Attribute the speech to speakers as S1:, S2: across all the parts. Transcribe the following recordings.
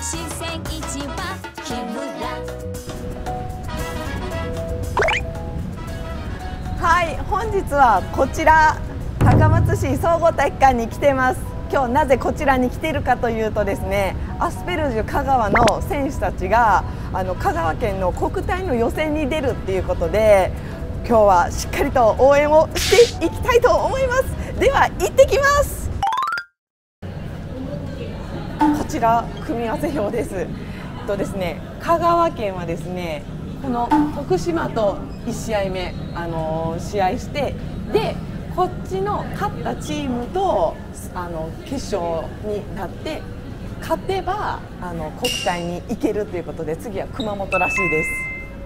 S1: 四川市場木村。
S2: はい、本日はこちら高松市総合体育館に来てます。今日なぜこちらに来ているかというとですね、アスペルジュ香川の選手たちが香川県の国体の予選に出るっていうことで、今日はしっかりと応援をしていきたいと思います。では行ってきます。こちら組み合わせ表です。ですね、香川県はですね、この徳島と1試合目、試合して、でこっちの勝ったチームと決勝になって、勝てば国体に行けるということで、次は熊本らしいです。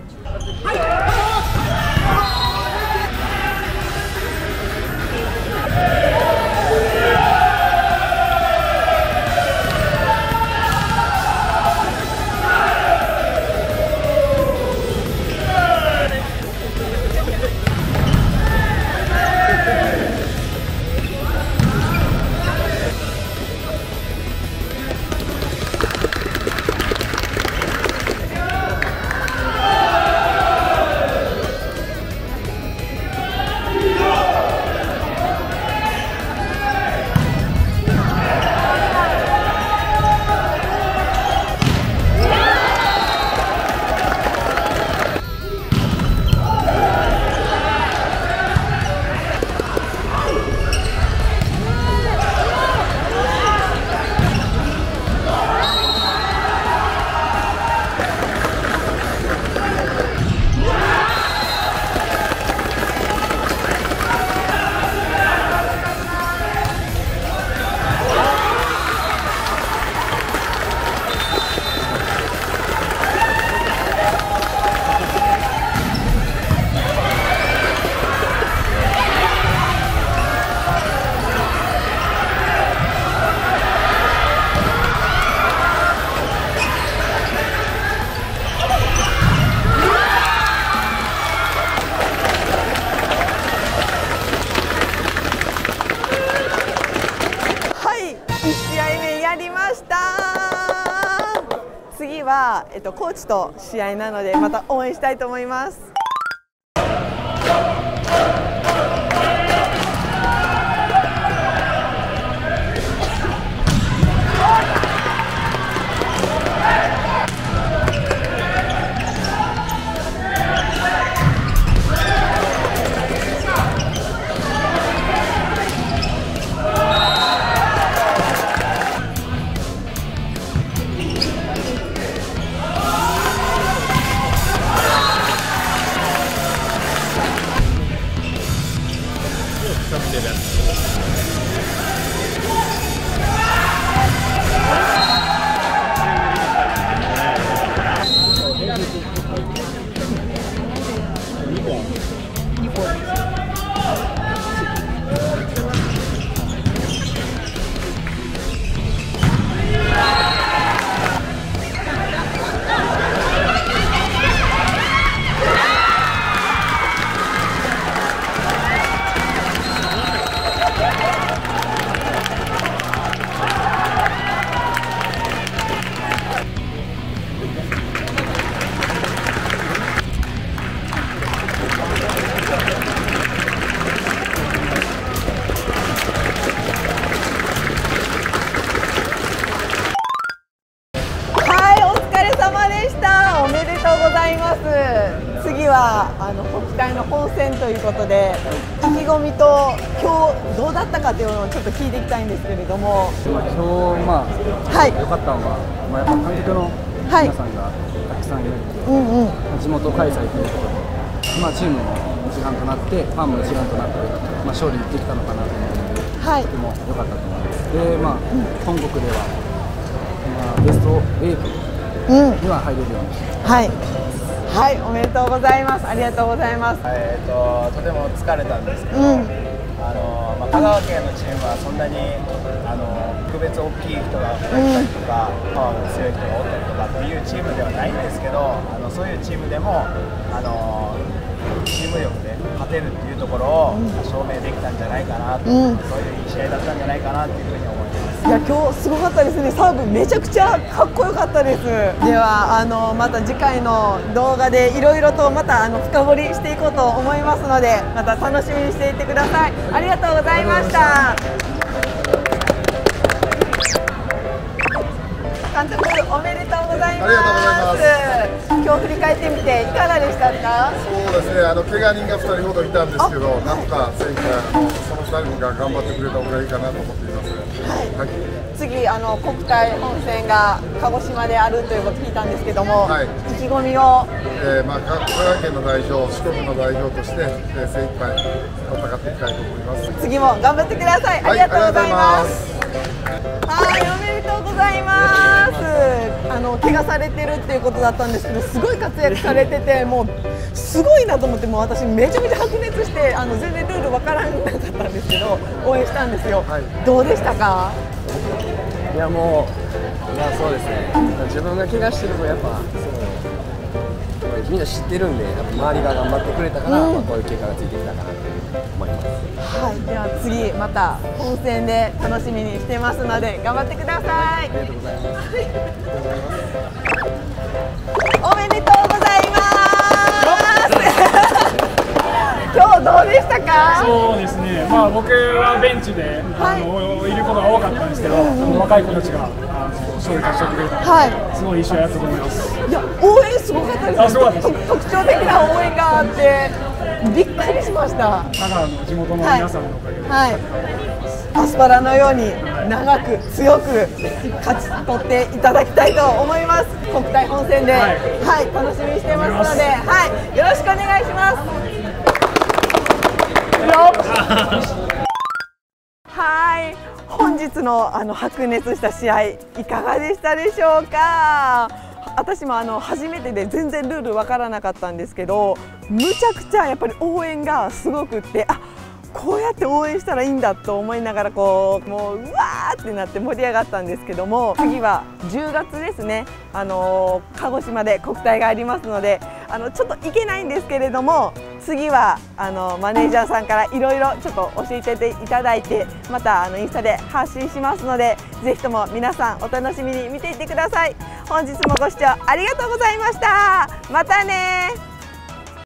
S2: 次は、高知と試合なので、また応援したいと思います。次は国体の本戦ということで、意気込みと今日どうだったかというのをちょっと聞いていきたいんですけれども。
S3: 今日良かったのは、やっぱ観客の皆さんがたくさんいるので、地元開催ということで、チームも一丸となってファンも一丸となって、勝利できたのかなと思うので、とても良かったと思います。で、本国では、ベスト8には入れるように
S2: はい、はい、おめでとうございます。ありがとうございます。
S4: とても疲れたんですけど、香川県のチームはそんなに特別大きい人がいたりとか、パワーの強い人がおったりとかっていうチームではないんですけど、そういうチームでもチーム力で勝てるっていうところを証明できたんじゃないかなと、そういういい試合だったんじゃないかなというふうに思います。
S2: いや今日すごかったですね。サーブめちゃくちゃかっこよかったです。ではまた次回の動画でいろいろとまた深掘りしていこうと思いますので、また楽しみにしていてください。ありがとうございました。監督おめでとうございます。ありがとうございます。今日振り返ってみていかがでしたか？
S5: そうですね、怪我人が2人ほどいたんですけど、なんとか選手その2人が頑張ってくれた方がいいかなと思っています。はい、次
S2: 国体本戦が鹿児島であるということを聞いたんですけども、はい、意気込みを、
S5: 香川県の代表、四国の代表として、精一杯戦っていきたいと思います。
S2: 次も頑張ってください。ありがとうございます。はい、おめでとうございます。怪我されてるっていうことだったんですけど、すごい活躍されてて、もうすごいなと思って、もう私めちゃめちゃ白熱して、全然ルールわからなかったんですけど、応援したんですよ。はい、どうでしたか？
S3: いやもう、そうですね。自分が怪我してる分やっぱみんな知ってるんで、やっぱ周りが頑張ってくれたから、こういう結果がついてきたかなと思います。
S2: はい、では次また本戦で楽しみにしてますので頑張ってください。ありがとうございます。おめでとうございます。今日どうでしたか？
S6: そうですね。僕はベンチでいることが多かったんですけど、若い子たちが勝利勝ち取ってくれたので、すごいいい試合やったと思います。
S2: いや応援すごかったですね。特徴的な応援があってびっくりしました。
S6: 香川の地元の皆さんのおかげで、
S2: アスパラのように長く強く勝ち取っていただきたいと思います。国体本戦で、楽しみにしてますので、よろしくお願いします。はい、本日の白熱した試合いかがでしたでしょうか？私も初めてで全然ルールわからなかったんですけど、むちゃくちゃやっぱり応援がすごくって、こうやって応援したらいいんだと思いながらもうわーってなって盛り上がったんですけども、次は10月ですね、鹿児島で国体がありますのでちょっと行けないんですけれども、次はマネージャーさんからいろいろちょっと教えていただいて、またインスタで発信しますので、ぜひとも皆さんお楽しみに見ていってください。本日もご視聴ありがとうございました。またね。